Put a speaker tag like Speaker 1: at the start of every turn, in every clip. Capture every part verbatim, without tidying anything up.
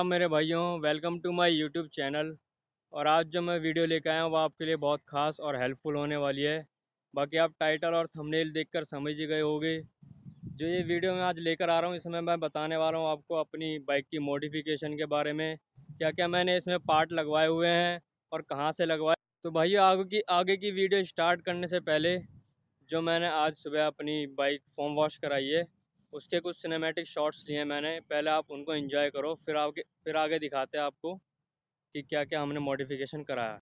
Speaker 1: राम मेरे भाइयों, welcome to my YouTube channel. और आज जो मैं वीडियो लेकर आया हूँ वो आपके लिए बहुत ख़ास और हेल्पफुल होने वाली है। बाकी आप टाइटल और थंबनेल देखकर समझ ही गए होंगे। जो ये वीडियो मैं आज लेकर आ रहा हूँ इसमें मैं बताने वाला हूँ आपको अपनी बाइक की मॉडिफिकेशन के बारे में, क्या क्या मैंने इसमें पार्ट लगवाए हुए हैं और कहाँ से लगवाए। तो भाइयों आगे की आगे की वीडियो स्टार्ट करने से पहले जो मैंने आज सुबह अपनी बाइक फोम वॉश कराई है उसके कुछ सिनेमैटिक शॉट्स लिए हैं मैंने। पहले आप उनको एंजॉय करो, फिर आगे फिर आगे दिखाते हैं आपको कि क्या क्या हमने मॉडिफिकेशन कराया।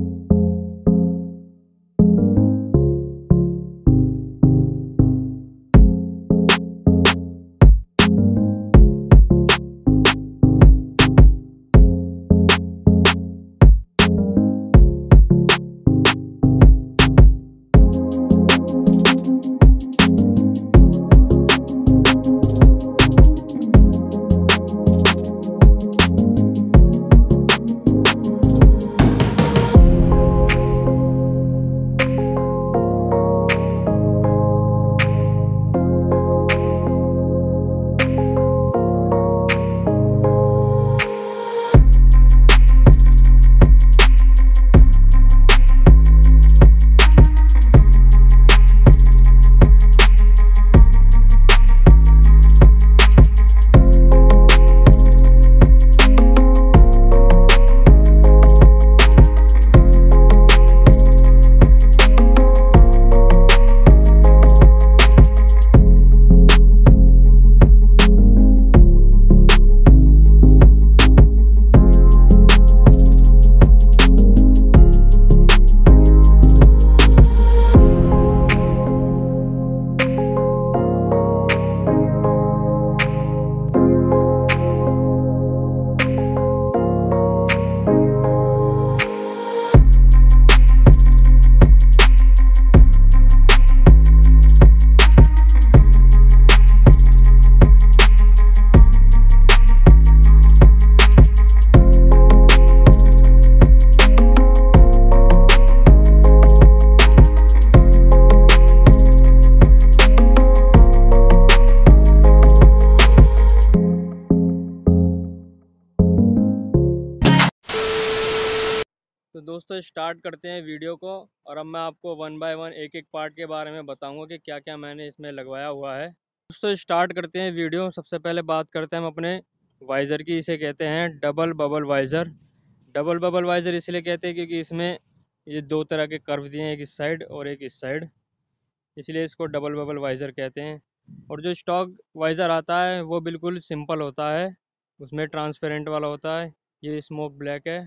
Speaker 1: तो दोस्तों स्टार्ट करते हैं वीडियो को, और अब मैं आपको वन बाय वन एक एक पार्ट के बारे में बताऊंगा कि क्या क्या मैंने इसमें लगवाया हुआ है। दोस्तों स्टार्ट करते हैं वीडियो। सबसे पहले बात करते हैं हम अपने वाइज़र की। इसे कहते हैं double bubble visor. Double bubble visor इसलिए कहते हैं क्योंकि इसमें ये दो तरह के कर्व दिए हैं, एक इस साइड और एक इस साइड, इसलिए इसको डबल बबल वाइज़र कहते हैं। और जो स्टॉक वाइज़र आता है वो बिल्कुल सिंपल होता है, उसमें ट्रांसपेरेंट वाला होता है। ये स्मोक ब्लैक है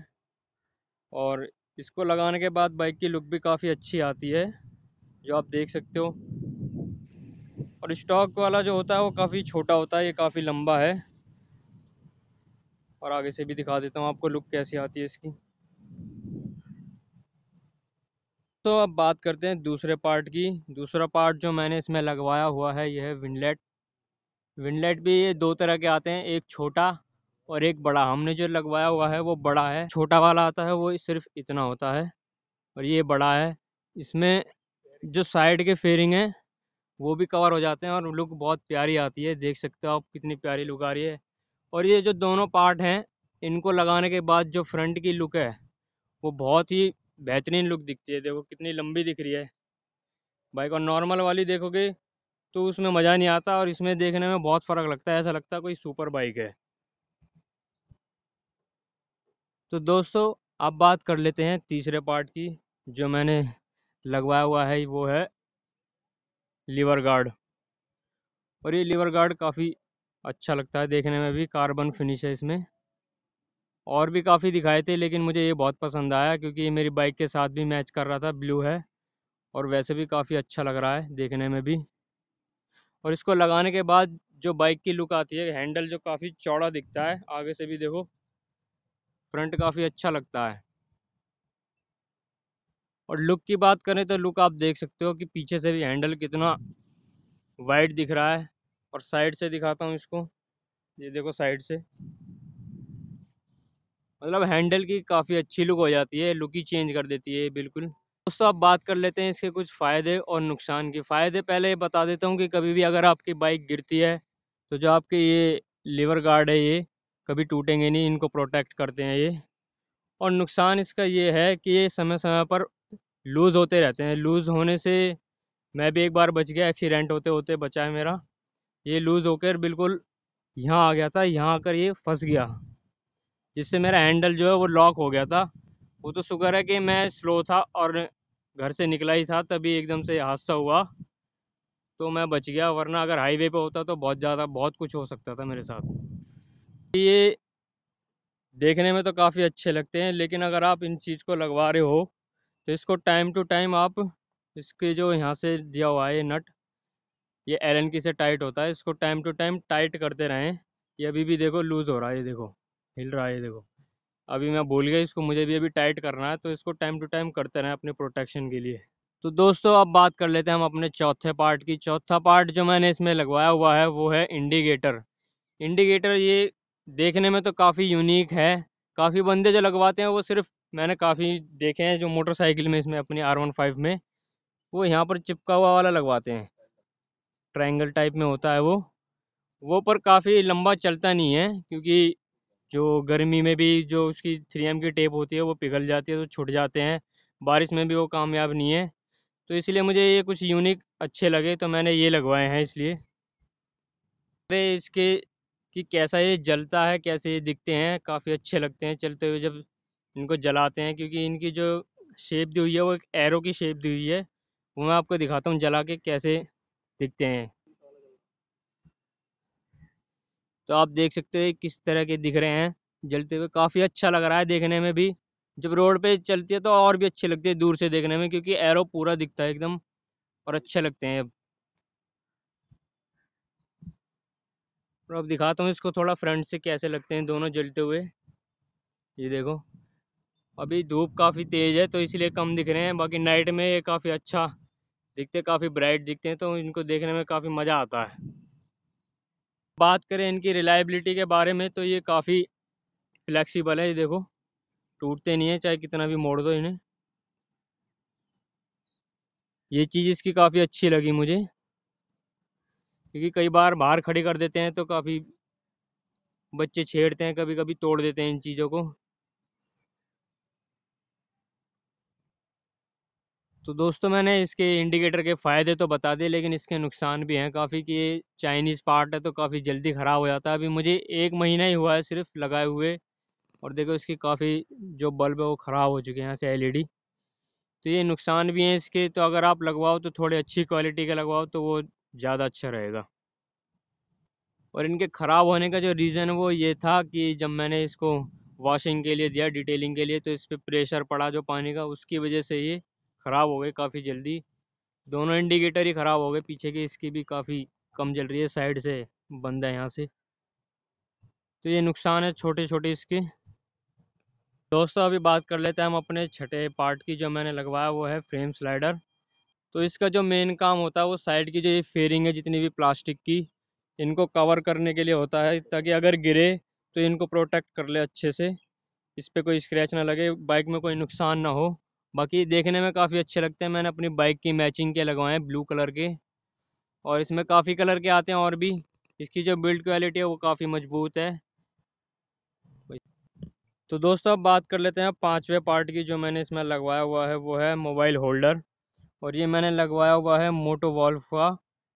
Speaker 1: और इसको लगाने के बाद बाइक की लुक भी काफ़ी अच्छी आती है, जो आप देख सकते हो। और स्टॉक वाला जो होता है वो काफ़ी छोटा होता है, ये काफ़ी लंबा है। और आगे से भी दिखा देता हूँ आपको लुक कैसी आती है इसकी। तो अब बात करते हैं दूसरे पार्ट की। दूसरा पार्ट जो मैंने इसमें लगवाया हुआ है यह है विंडलेट। विंडलेट भी ये दो तरह के आते हैं, एक छोटा और एक बड़ा। हमने जो लगवाया हुआ है वो बड़ा है। छोटा वाला आता है वो सिर्फ इतना होता है और ये बड़ा है। इसमें जो साइड के फेयरिंग है वो भी कवर हो जाते हैं और लुक बहुत प्यारी आती है। देख सकते हो आप कितनी प्यारी लुक आ रही है। और ये जो दोनों पार्ट हैं इनको लगाने के बाद जो फ्रंट की लुक है वो बहुत ही बेहतरीन लुक दिखती है। देखो कितनी लंबी दिख रही है बाइक। और नॉर्मल वाली देखोगे तो उसमें मज़ा नहीं आता, और इसमें देखने में बहुत फ़र्क लगता है, ऐसा लगता है कोई सुपर बाइक है। तो दोस्तों अब बात कर लेते हैं तीसरे पार्ट की। जो मैंने लगवाया हुआ है वो है लीवर गार्ड। और ये लीवर गार्ड काफ़ी अच्छा लगता है देखने में भी, कार्बन फिनिश है इसमें। और भी काफ़ी दिखाए थे लेकिन मुझे ये बहुत पसंद आया क्योंकि ये मेरी बाइक के साथ भी मैच कर रहा था। ब्लू है और वैसे भी काफ़ी अच्छा लग रहा है देखने में भी। और इसको लगाने के बाद जो बाइक की लुक आती है, हैंडल जो काफ़ी चौड़ा दिखता है, आगे से भी देखो फ्रंट काफ़ी अच्छा लगता है। और लुक की बात करें तो लुक आप देख सकते हो कि पीछे से भी हैंडल कितना वाइड दिख रहा है। और साइड से दिखाता हूँ इसको, ये देखो साइड से, मतलब हैंडल की काफ़ी अच्छी लुक हो जाती है, लुक ही चेंज कर देती है बिल्कुल। दोस्तों अब बात कर लेते हैं इसके कुछ फ़ायदे और नुकसान की। फ़ायदे पहले ये बता देता हूँ कि कभी भी अगर आपकी बाइक गिरती है तो जो आपके ये लीवर गार्ड है ये कभी टूटेंगे नहीं, इनको प्रोटेक्ट करते हैं ये। और नुकसान इसका ये है कि ये समय समय पर लूज़ होते रहते हैं। लूज़ होने से मैं भी एक बार बच गया, एक्सीडेंट होते होते बचा है मेरा। ये लूज़ होकर बिल्कुल यहाँ आ गया था, यहाँ आकर ये फंस गया, जिससे मेरा हैंडल जो है वो लॉक हो गया था। वो तो शुक्र है कि मैं स्लो था और घर से निकला ही था, तभी एकदम से हादसा हुआ तो मैं बच गया, वरना अगर हाईवे पे होता तो बहुत ज़्यादा बहुत कुछ हो सकता था मेरे साथ। ये देखने में तो काफ़ी अच्छे लगते हैं, लेकिन अगर आप इन चीज़ को लगवा रहे हो तो इसको टाइम टू टाइम आप, इसके जो यहाँ से दिया हुआ है ये नट, ये एलन की से टाइट होता है, इसको टाइम टू टाइम टाइट करते रहें। ये अभी भी देखो लूज़ हो रहा है, ये देखो हिल रहा है, ये देखो अभी मैं भूल गया इसको, मुझे भी अभी टाइट करना है, तो इसको टाइम टू टाइम करते रहें अपने प्रोटेक्शन के लिए। तो दोस्तों अब बात कर लेते हैं हम अपने चौथे पार्ट की। चौथा पार्ट जो मैंने इसमें लगवाया हुआ है वो है इंडिकेटर। इंडिकेटर ये देखने में तो काफ़ी यूनिक है। काफ़ी बंदे जो लगवाते हैं वो सिर्फ, मैंने काफ़ी देखे हैं जो मोटरसाइकिल में, इसमें अपनी आर वन फाइव में, वो यहाँ पर चिपका हुआ वाला लगवाते हैं, ट्रायंगल टाइप में होता है वो वो पर काफ़ी लंबा चलता नहीं है, क्योंकि जो गर्मी में भी जो उसकी थ्री एम की टेप होती है वो पिघल जाती है तो छूट जाते हैं। बारिश में भी वो कामयाब नहीं है, तो इसलिए मुझे ये कुछ यूनिक अच्छे लगे तो मैंने ये लगवाए हैं इसलिए। अरे इसके कि कैसा ये जलता है, कैसे ये दिखते हैं, काफ़ी अच्छे लगते हैं चलते हुए जब इनको जलाते हैं, क्योंकि इनकी जो शेप दी हुई है वो एक एरो की शेप दी हुई है। वो मैं आपको दिखाता हूँ जला के कैसे दिखते हैं। तो आप देख सकते हो ये किस तरह के दिख रहे हैं जलते हुए, काफ़ी अच्छा लग रहा है देखने में भी। जब रोड पे चलती है तो और भी अच्छे लगते हैं दूर से देखने में, क्योंकि एरो पूरा दिखता है एकदम, और अच्छे लगते हैं। और अब दिखाता हूँ इसको थोड़ा फ्रंट से कैसे लगते हैं दोनों जलते हुए। ये देखो अभी धूप काफ़ी तेज़ है तो इसलिए कम दिख रहे हैं, बाकी नाइट में ये काफ़ी अच्छा दिखते हैं, काफ़ी ब्राइट दिखते हैं, तो इनको देखने में काफ़ी मज़ा आता है। बात करें इनकी रिलायबिलिटी के बारे में तो ये काफ़ी फ्लेक्सिबल है। ये देखो टूटते नहीं है चाहे कितना भी मोड़ दो इन्हें। ये चीज़ इसकी काफ़ी अच्छी लगी मुझे, क्योंकि कई बार बाहर खड़ी कर देते हैं तो काफ़ी बच्चे छेड़ते हैं, कभी कभी तोड़ देते हैं इन चीज़ों को। तो दोस्तों मैंने इसके इंडिकेटर के फ़ायदे तो बता दिए, लेकिन इसके नुकसान भी हैं काफ़ी, कि ये चाइनीज़ पार्ट है तो काफ़ी जल्दी ख़राब हो जाता है। अभी मुझे एक महीना ही हुआ है सिर्फ लगाए हुए, और देखो इसकी काफ़ी जो बल्ब है वो ख़राब हो चुके हैं यहाँ से, एल ई डी। तो ये नुकसान भी हैं इसके, तो अगर आप लगवाओ तो थोड़ी अच्छी क्वालिटी का लगवाओ तो वो ज़्यादा अच्छा रहेगा। और इनके ख़राब होने का जो रीज़न वो ये था कि जब मैंने इसको वॉशिंग के लिए दिया, डिटेलिंग के लिए, तो इस पर प्रेशर पड़ा जो पानी का, उसकी वजह से ये ख़राब हो गए काफ़ी जल्दी। दोनों इंडिकेटर ही ख़राब हो गए, पीछे की इसकी भी काफ़ी कम जल रही है, साइड से बंद है यहाँ से। तो ये नुकसान है छोटे छोटे इसके। दोस्तों अभी बात कर लेते हैं हम अपने छठे पार्ट की, जो मैंने लगवाया वो है फ्रेम स्लाइडर। तो इसका जो मेन काम होता है वो साइड की जो ये फेयरिंग है जितनी भी प्लास्टिक की, इनको कवर करने के लिए होता है, ताकि अगर गिरे तो इनको प्रोटेक्ट कर ले अच्छे से, इस पर कोई स्क्रैच ना लगे, बाइक में कोई नुकसान ना हो। बाकी देखने में काफ़ी अच्छे लगते हैं। मैंने अपनी बाइक की मैचिंग के लगवाए हैं ब्लू कलर के, और इसमें काफ़ी कलर के आते हैं और भी। इसकी जो बिल्ड क्वालिटी है वो काफ़ी मजबूत है। तो दोस्तों अब बात कर लेते हैं पाँचवें पार्ट की, जो मैंने इसमें लगवाया हुआ है वो है मोबाइल होल्डर। और ये मैंने लगवाया हुआ है मोटो वॉल्व का।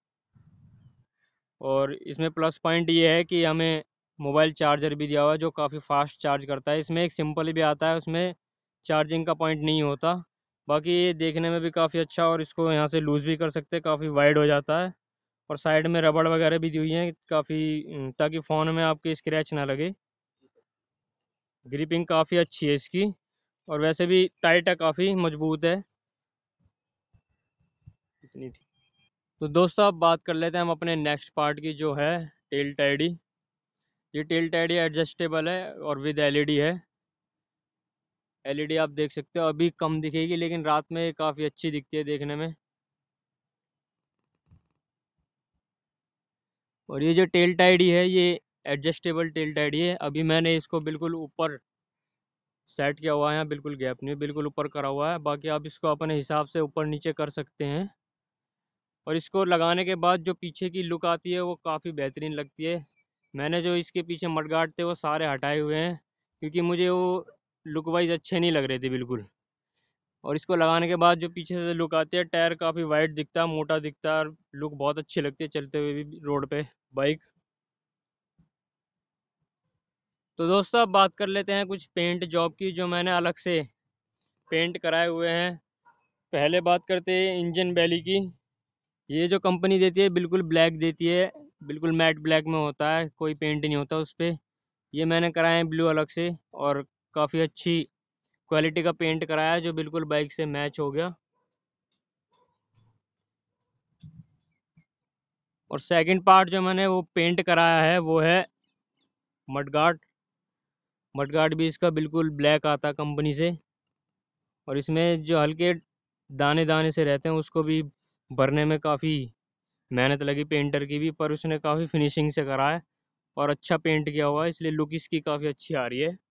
Speaker 1: और इसमें प्लस पॉइंट ये है कि हमें मोबाइल चार्जर भी दिया हुआ है जो काफ़ी फास्ट चार्ज करता है। इसमें एक सिंपल भी आता है, उसमें चार्जिंग का पॉइंट नहीं होता। बाकी ये देखने में भी काफ़ी अच्छा, और इसको यहाँ से लूज़ भी कर सकते हैं, काफ़ी वाइड हो जाता है। और साइड में रबड़ वगैरह भी दी हुई है काफ़ी, ताकि फ़ोन में आपके स्क्रैच ना लगे। ग्रिपिंग काफ़ी अच्छी है इसकी, और वैसे भी टाइट है, काफ़ी मजबूत है। इतनी थी। तो दोस्तों अब बात कर लेते हैं हम अपने नेक्स्ट पार्ट की, जो है टेल टैडी। ये टेल टैडी एडजस्टेबल है और विद एल ई डी है। एल ई डी आप देख सकते हो अभी कम दिखेगी, लेकिन रात में काफ़ी अच्छी दिखती है देखने में। और ये जो टेल टैडी है ये एडजस्टेबल टेल टैडी है। अभी मैंने इसको बिल्कुल ऊपर सेट किया हुआ है, यहाँ बिल्कुल गैप नहीं है, बिल्कुल ऊपर करा हुआ है। बाकी आप इसको अपने हिसाब से ऊपर नीचे कर सकते हैं। और इसको लगाने के बाद जो पीछे की लुक आती है वो काफ़ी बेहतरीन लगती है। मैंने जो इसके पीछे मडगार्ड थे वो सारे हटाए हुए हैं, क्योंकि मुझे वो लुक वाइज अच्छे नहीं लग रहे थे बिल्कुल। और इसको लगाने के बाद जो पीछे से लुक आती है, टायर काफ़ी वाइड दिखता है, मोटा दिखता है, और लुक बहुत अच्छी लगती है चलते हुए भी रोड पे बाइक। तो दोस्तों अब बात कर लेते हैं कुछ पेंट जॉब की जो मैंने अलग से पेंट कराए हुए हैं। पहले बात करते हैं इंजन बैली की। ये जो कंपनी देती है बिल्कुल ब्लैक देती है, बिल्कुल मैट ब्लैक में होता है, कोई पेंट नहीं होता उस पर। ये मैंने कराया है ब्लू अलग से, और काफ़ी अच्छी क्वालिटी का पेंट कराया है जो बिल्कुल बाइक से मैच हो गया। और सेकंड पार्ट जो मैंने वो पेंट कराया है वो है मडगार्ड। मडगार्ड भी इसका बिल्कुल ब्लैक आता है कंपनी से, और इसमें जो हल्के दाने दाने से रहते हैं उसको भी भरने में काफ़ी मेहनत लगी पेंटर की भी, पर उसने काफ़ी फिनिशिंग से करा है और अच्छा पेंट किया हुआ है, इसलिए लुक इसकी काफ़ी अच्छी आ रही है।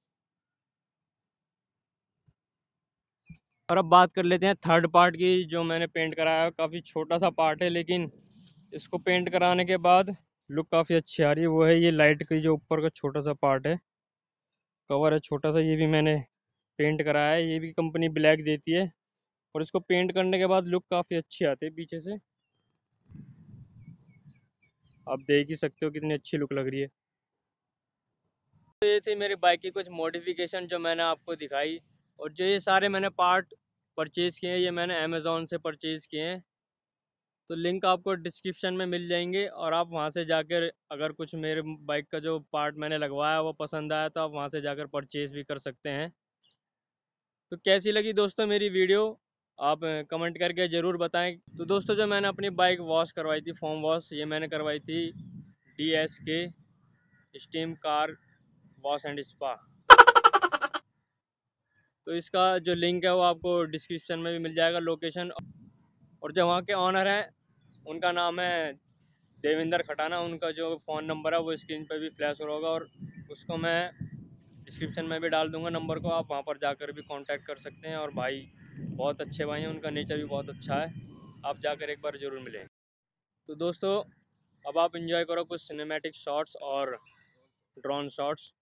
Speaker 1: और अब बात कर लेते हैं थर्ड पार्ट की जो मैंने पेंट कराया है। काफ़ी छोटा सा पार्ट है, लेकिन इसको पेंट कराने के बाद लुक काफ़ी अच्छी आ रही है। वो है ये लाइट की जो ऊपर का छोटा सा पार्ट है, कवर है छोटा सा, ये भी मैंने पेंट कराया है। ये भी कंपनी ब्लैक देती है, और इसको पेंट करने के बाद लुक काफ़ी अच्छी आती है पीछे से। आप देख ही सकते हो कितनी अच्छी लुक लग रही है। तो ये थी मेरी बाइक की कुछ मॉडिफिकेशन जो मैंने आपको दिखाई। और जो ये सारे मैंने पार्ट परचेज़ किए हैं, ये मैंने अमेज़ोन से परचेज़ किए हैं। तो लिंक आपको डिस्क्रिप्शन में मिल जाएंगे, और आप वहां से जाकर अगर कुछ मेरे बाइक का जो पार्ट मैंने लगवाया वो पसंद आया तो आप वहां से जाकर परचेज़ भी कर सकते हैं। तो कैसी लगी दोस्तों मेरी वीडियो, आप कमेंट करके ज़रूर बताएं। तो दोस्तों जो मैंने अपनी बाइक वॉश करवाई थी, फोम वॉश, ये मैंने करवाई थी डी एस के steam car wash and spa. तो इसका जो लिंक है वो आपको डिस्क्रिप्शन में भी मिल जाएगा, लोकेशन। और जो वहाँ के ऑनर हैं उनका नाम है देवेंद्र खटाना। उनका जो फ़ोन नंबर है वो स्क्रीन पर भी फ्लैश हो रहा होगा, और उसको मैं डिस्क्रिप्शन में भी डाल दूंगा नंबर को, आप वहाँ पर जाकर भी कांटेक्ट कर सकते हैं। और भाई बहुत अच्छे भाई हैं, उनका नेचर भी बहुत अच्छा है, आप जाकर एक बार ज़रूर मिलें। तो दोस्तों अब आप इंजॉय करो कुछ सिनेमैटिक शॉट्स और ड्रोन शॉट्स।